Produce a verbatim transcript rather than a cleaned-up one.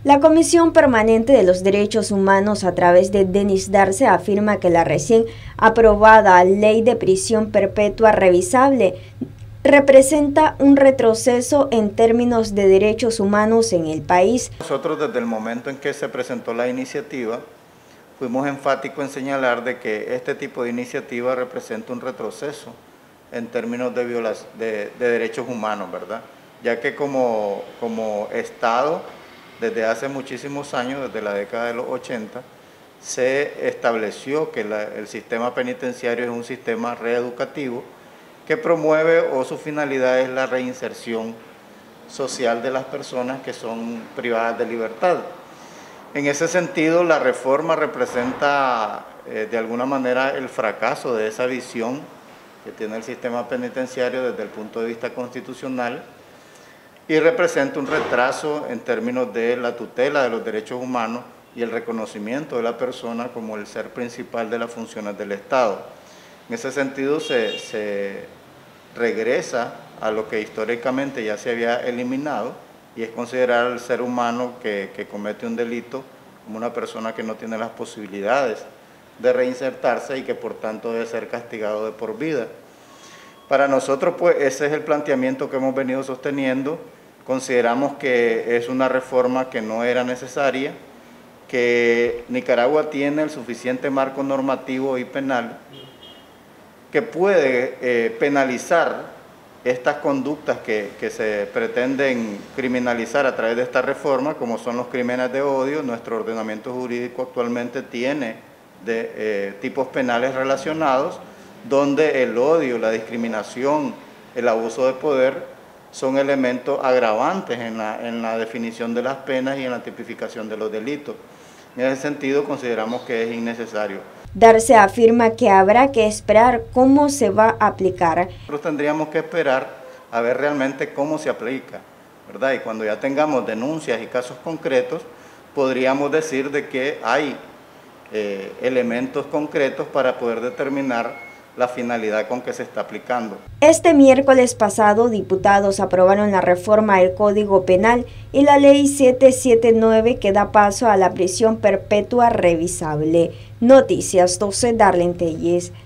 La Comisión Permanente de los Derechos Humanos, a través de Denis Darce, afirma que la recién aprobada Ley de Prisión Perpetua Revisable representa un retroceso en términos de derechos humanos en el país. Nosotros, desde el momento en que se presentó la iniciativa, fuimos enfáticos en señalar de que este tipo de iniciativa representa un retroceso en términos de, violación, de, de derechos humanos, ¿verdad? Ya que como, como Estado, desde hace muchísimos años, desde la década de los ochenta, se estableció que la, el sistema penitenciario es un sistema reeducativo que promueve o su finalidad es la reinserción social de las personas que son privadas de libertad. En ese sentido, la reforma representa eh, de alguna manera el fracaso de esa visión que tiene el sistema penitenciario desde el punto de vista constitucional y representa un retraso en términos de la tutela de los derechos humanos y el reconocimiento de la persona como el ser principal de las funciones del Estado. En ese sentido se, se regresa a lo que históricamente ya se había eliminado y es considerar al ser humano que, que comete un delito como una persona que no tiene las posibilidades de reinsertarse y que por tanto debe ser castigado de por vida. Para nosotros, pues, ese es el planteamiento que hemos venido sosteniendo. Consideramos que es una reforma que no era necesaria, que Nicaragua tiene el suficiente marco normativo y penal que puede eh, penalizar estas conductas que, que se pretenden criminalizar a través de esta reforma, como son los crímenes de odio. Nuestro ordenamiento jurídico actualmente tiene de, eh, tipos penales relacionados, donde el odio, la discriminación, el abuso de poder son elementos agravantes en la, en la definición de las penas y en la tipificación de los delitos. En ese sentido, consideramos que es innecesario. Darce afirma que habrá que esperar cómo se va a aplicar. Nosotros tendríamos que esperar a ver realmente cómo se aplica, ¿verdad? Y cuando ya tengamos denuncias y casos concretos, podríamos decir de que hay eh, elementos concretos para poder determinar la finalidad con que se está aplicando. Este miércoles pasado, diputados aprobaron la reforma al Código Penal y la Ley setecientos setenta y nueve que da paso a la prisión perpetua revisable. Noticias doce, Darlene Telles.